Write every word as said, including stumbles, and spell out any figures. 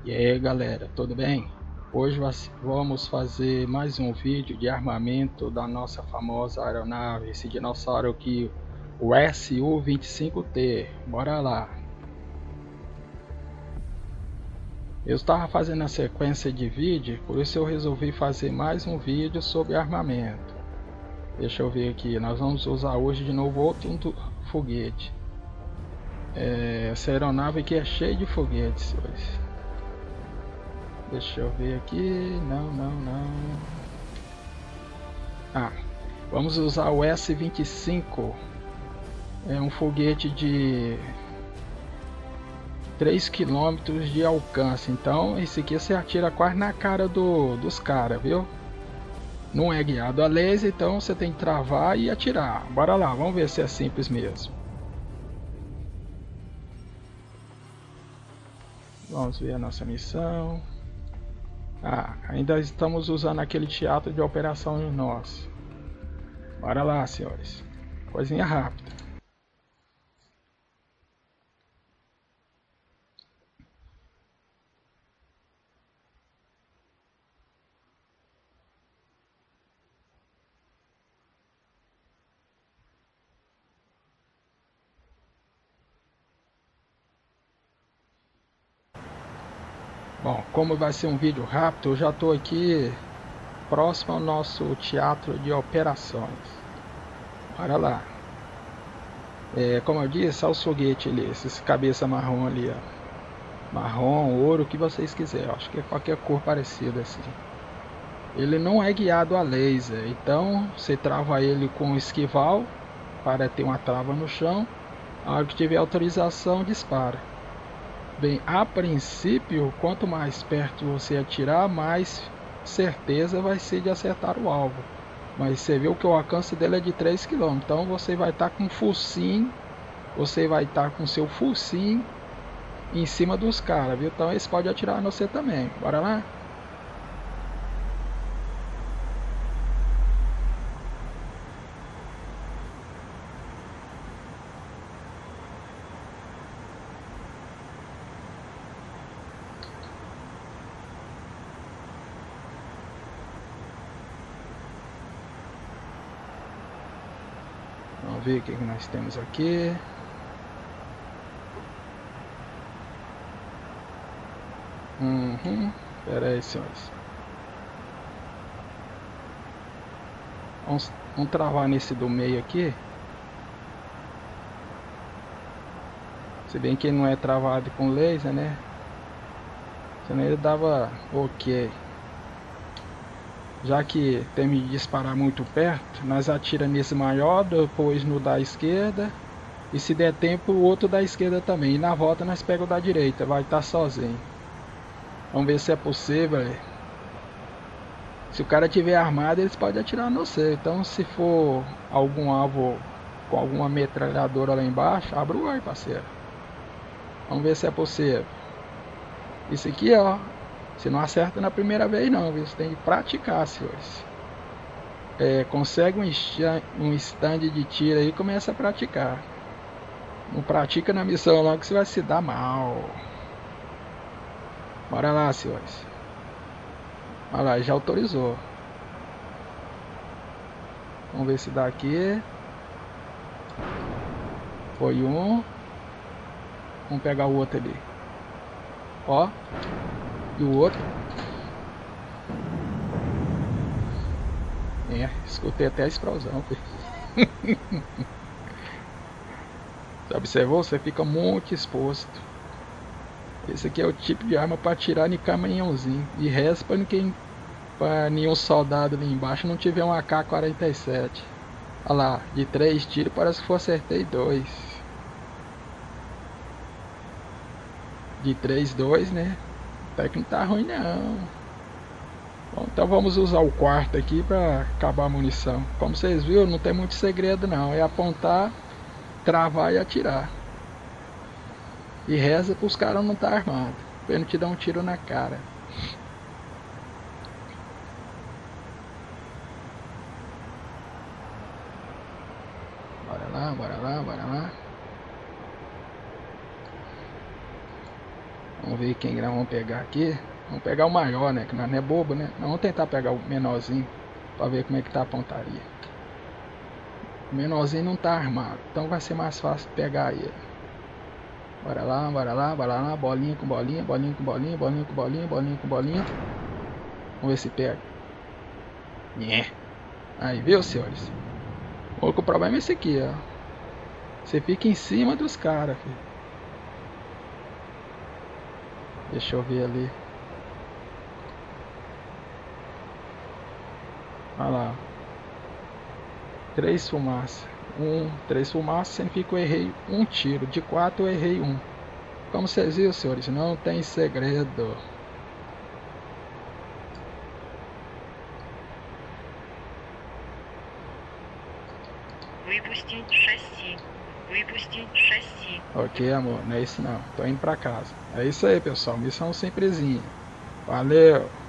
E aí galera, tudo bem? Hoje vamos fazer mais um vídeo de armamento da nossa famosa aeronave, esse dinossauro aqui, o S U vinte e cinco T. Bora lá! Eu estava fazendo a sequência de vídeo, por isso eu resolvi fazer mais um vídeo sobre armamento. Deixa eu ver aqui, nós vamos usar hoje de novo outro foguete. É, essa aeronave aqui é cheia de foguetes hoje. Deixa eu ver aqui, não, não, não. Ah, vamos usar o S vinte e cinco. É um foguete de três quilômetros de alcance. Então esse aqui você atira quase na cara do, dos caras, viu? Não é guiado a laser, então você tem que travar e atirar. Bora lá, vamos ver se é simples mesmo. Vamos ver a nossa missão. Ah, ainda estamos usando aquele teatro de operação nosso. Bora lá, senhores. Coisinha rápida. Bom, como vai ser um vídeo rápido, eu já estou aqui próximo ao nosso teatro de operações. Bora lá. É, como eu disse, olha os foguetes ali, esses cabeça marrom ali, ó. Marrom, ouro, o que vocês quiserem. Acho que é qualquer cor parecida assim. Ele não é guiado a laser, então você trava ele com esquival para ter uma trava no chão. A hora que tiver autorização, dispara. Bem, a princípio, quanto mais perto você atirar, mais certeza vai ser de acertar o alvo. Mas você viu que o alcance dele é de três quilômetros, então você vai estar com focinho, você vai estar com seu focinho em cima dos caras, viu? Então eles podem atirar no você também. Bora lá? Vamos ver o que nós temos aqui. Uhum. Pera aí, senhores. Vamos, vamos travar nesse do meio aqui. Se bem que ele não é travado com laser, né? Senão ele dava ok. Já que tem de disparar muito perto, nós atira nesse maior, depois no da esquerda. E se der tempo, o outro da esquerda também. E na volta nós pega o da direita, vai estar sozinho. Vamos ver se é possível. Se o cara tiver armado, eles podem atirar no você. Então se for algum alvo com alguma metralhadora lá embaixo, abre o ar, parceiro. Vamos ver se é possível. Isso aqui, ó, você não acerta na primeira vez não, viu? Você tem que praticar, senhores. É, consegue um stand, um stand de tiro aí e começa a praticar. Não pratica na missão não, que você vai se dar mal. Bora lá, senhores. Olha lá, já autorizou. Vamos ver se dá aqui. Foi um. Vamos pegar o outro ali. Ó. E o outro. É, escutei até a explosão. Você observou? Você fica muito exposto. Esse aqui é o tipo de arma para atirar em caminhãozinho. E resta para ninguém, para nenhum soldado ali embaixo não tiver um A K quarenta e sete. Olha lá, de três tiros parece que eu acertei dois. De três, dois, né? Até que não tá ruim não. Bom, então vamos usar o quarto aqui para acabar a munição. Como vocês viram, não tem muito segredo não. É apontar, travar e atirar. E reza para os caras não estar tá armados, para ele não te dar um tiro na cara. Bora lá, bora lá, bora lá. Vamos Vamos ver quem nós vamos pegar aqui. Vamos pegar o maior, né? Que nós não é bobo, né? Nós vamos tentar pegar o menorzinho pra ver como é que tá a pontaria. O menorzinho não tá armado, então vai ser mais fácil pegar ele. Bora lá, bora lá, bora lá. Bolinha com bolinha, bolinha com bolinha, bolinha com bolinha, bolinha com bolinha. Vamos ver se pega. Nhé. Aí, viu, senhores? O único problema é esse aqui, ó. Você fica em cima dos caras, filho. Deixa eu ver ali. Olha lá. Três fumaças. Um, três fumaças, significa que eu errei um tiro. De quatro eu errei um. Como vocês viram, senhores, não tem segredo. Выпустить шасси. Выпустить шасси. Ok, amor, não é isso não. Tô indo pra casa. É isso aí, pessoal. Missão simplesinha. Valeu!